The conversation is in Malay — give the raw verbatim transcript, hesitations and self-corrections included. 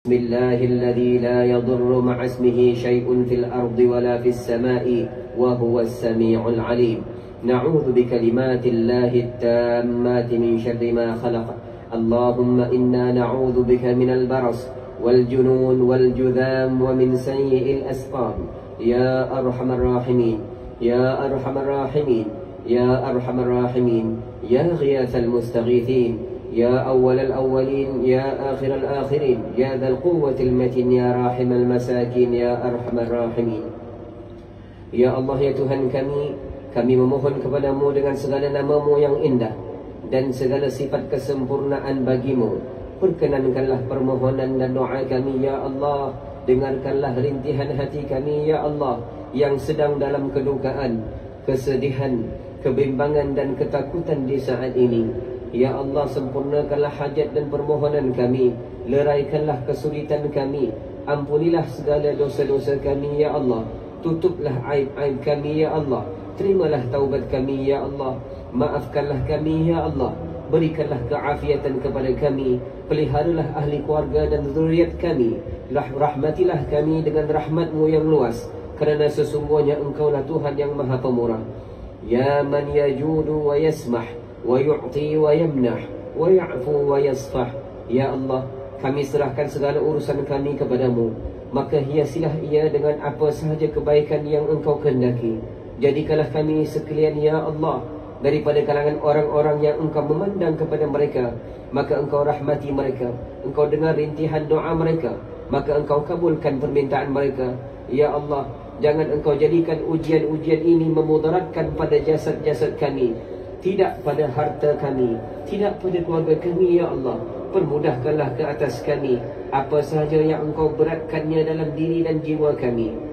بسم الله الذي لا يضر مع اسمه شيء في الأرض ولا في السماء وهو السميع العليم. نعوذ بكلمات الله التامات من شر ما خلق. اللهم إنا نعوذ بك من البرص والجنون والجذام ومن سيء الأسقام. يا أرحم الراحمين يا أرحم الراحمين يا أرحم الراحمين يا غياث المستغيثين يا أول الأولين يا آخر الآخرين يا ذا القوة المتين يا راحم المساكين يا أرحم الراحمين. Ya Allah, ya Tuhan kami, kami memohon kepadamu dengan segala namamu yang indah dan segala sifat kesempurnaan bagimu. Perkenankanlah permohonan dan doa kami, ya Allah. Dengarkanlah rintihan hati kami, ya Allah, yang sedang dalam kedukaan, kesedihan, kebimbangan dan ketakutan di saat ini. Ya Allah, sempurnakanlah hajat dan permohonan kami. Leraikanlah kesulitan kami. Ampunilah segala dosa-dosa kami, ya Allah. Tutuplah aib-aib kami, ya Allah. Terimalah taubat kami, ya Allah. Maafkanlah kami, ya Allah. Berikanlah keafiatan kepada kami. Peliharalah ahli keluarga dan zuriat kami. Rahmatilah kami dengan rahmatmu yang luas, kerana sesungguhnya Engkaulah Tuhan yang Maha Pemurah. Ya man yajudu wa yasmah wa yu'ti wa yamnah wa ya'fu wa yasfah. Ya Allah, kami serahkan segala urusan kami kepadamu, maka hiasilah ia dengan apa sahaja kebaikan yang Engkau kehendaki. Jadikanlah kami sekalian, ya Allah, daripada kalangan orang-orang yang Engkau memandang kepada mereka, maka Engkau rahmati mereka. Engkau dengar rintihan doa mereka, maka Engkau kabulkan permintaan mereka. Ya Allah, jangan Engkau jadikan ujian-ujian ini memudaratkan pada jasad-jasad kami, tidak pada harta kami, tidak pada keluarga kami, ya Allah. Permudahkanlah ke atas kami apa sahaja yang Engkau beratkannya dalam diri dan jiwa kami.